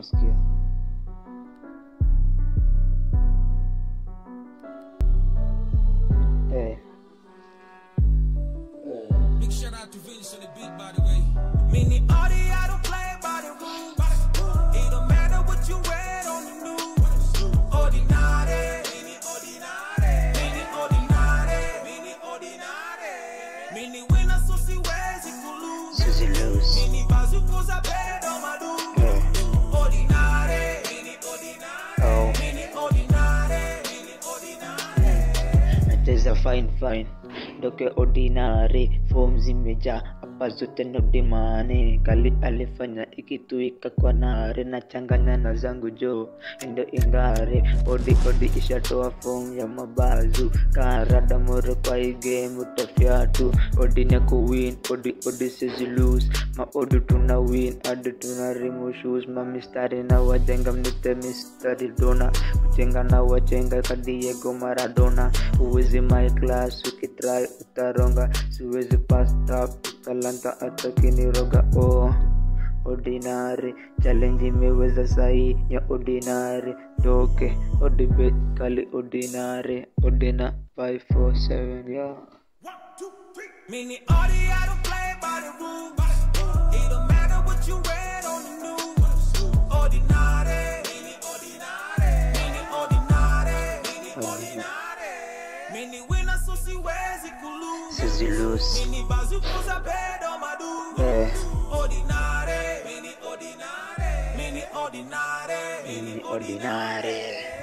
Sikia. Big shout out to Vince on the beat, by the way. Meaning all the I don't play by the rules. It don't matter what you read on the news. Ordinary, meaning ordinary, meaning ordinary, meaning ordinary. Meaning when I so see ways it could lose. Meaning bazu kuza bed on my do. Ordinary, meaning ordinary, meaning ordinary, meaning ordinary. It is a fine doke ordinary form zimeja hapa zote no dimani kali alifanya ikituika kwa nare na changanya na zangu jo endo ingare odi ishatoa form ya mabazu karada moro kwa hii game utafyatu odi ne ku win odi says lose ma odi tuna win adi tuna remove shoes ma mistari na wajenga mnite mistari dona kujenga na wajenga kadiego Maradona uwezi my class ukitry utaronga siwezi pass top talanta atakini roga ordinary challenge imeweza sahi ya ordinary doke odibet kali ordinary ordina 547 yeah. 1, 2, 3. Meaning all the I don't play by the rules. It don't matter what you read on the news. Ordinary, meaning ordinary, meaning ordinary, meaning ordinary. Meaning when I so see ways it could lose. Meaning bazu kuza bed on my do. Ordinary, meaning ordinary, meaning ordinary, meaning ordinary.